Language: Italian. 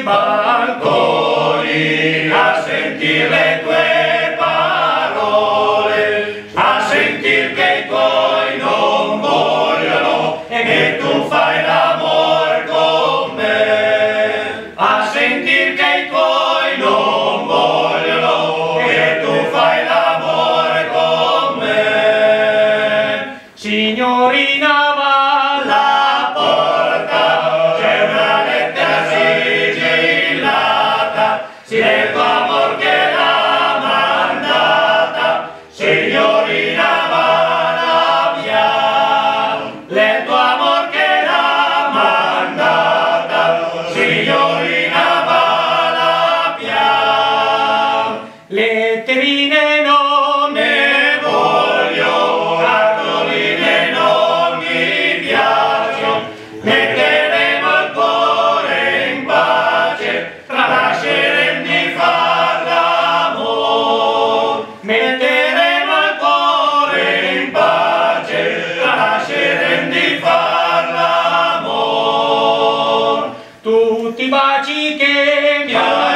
balconi a sentir le tue parole, a sentir che i tuoi non vogliono e che tu fai l'amor con me, a sentir che i tuoi non vogliono e che tu fai l'amor con me. Signorina, alla porta c'è una lettera sigillata, si legge amor che l'ha mandata. Signorina, vada via, letto amor che l'ha mandata. Signorina, vada via, letterine non ne voglio, cartoline non mi piacciono. Metteremo il cuore in pace, tralasceremo di far l'amor. Metteremo il cuore in pace, tralasceremo di far l'amor. Tutti i baci che mi hai